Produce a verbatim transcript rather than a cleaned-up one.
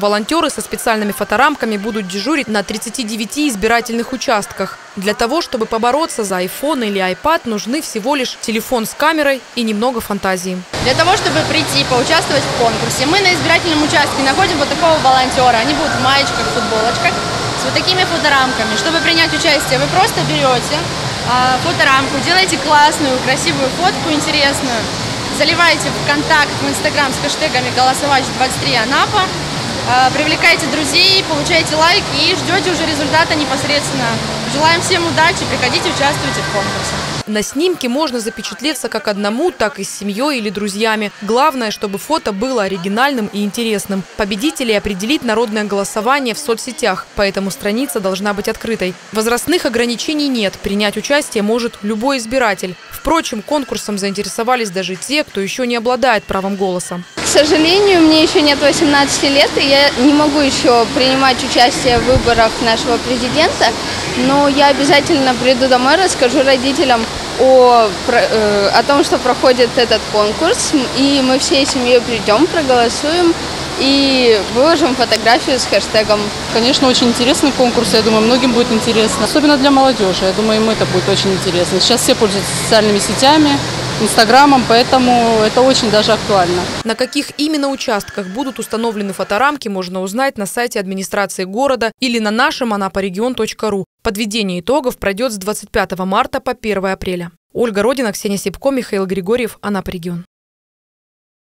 Волонтеры со специальными фоторамками будут дежурить на тридцати девяти избирательных участках. Для того, чтобы побороться за айфон или айпад, нужны всего лишь телефон с камерой и немного фантазии. Для того, чтобы прийти, поучаствовать в конкурсе, мы на избирательном участке находим вот такого волонтера. Они будут в маечках, футболочках с вот такими фоторамками. Чтобы принять участие, вы просто берете а, фоторамку, делаете классную, красивую фотку, интересную, заливаете в контакт в Инстаграм с хэштегами «Голосовать двадцать три Анапа», а, привлекаете друзей, получаете лайк и ждете уже результата непосредственно. Желаем всем удачи, приходите, участвуйте в конкурсе. На снимке можно запечатлеться как одному, так и с семьей или друзьями. Главное, чтобы фото было оригинальным и интересным. Победителей определит народное голосование в соцсетях, поэтому страница должна быть открытой. Возрастных ограничений нет, принять участие может любой избиратель. Впрочем, конкурсом заинтересовались даже те, кто еще не обладает правом голоса. К сожалению, мне еще нет восемнадцати лет, и я не могу еще принимать участие в выборах нашего президента, но я обязательно приду домой, расскажу родителям о, о том, что проходит этот конкурс, и мы всей семьей придем, проголосуем и выложим фотографию с хэштегом. Конечно, очень интересный конкурс, я думаю, многим будет интересно, особенно для молодежи, я думаю, им это будет очень интересно. Сейчас все пользуются социальными сетями, Инстаграмом, поэтому это очень даже актуально. На каких именно участках будут установлены фоторамки, можно узнать на сайте администрации города или на нашем анапарегион точка ру. Подведение итогов пройдет с двадцать пятого марта по первое апреля. Ольга Родина, Ксения Сипко, Михаил Григорьев, Анапа регион.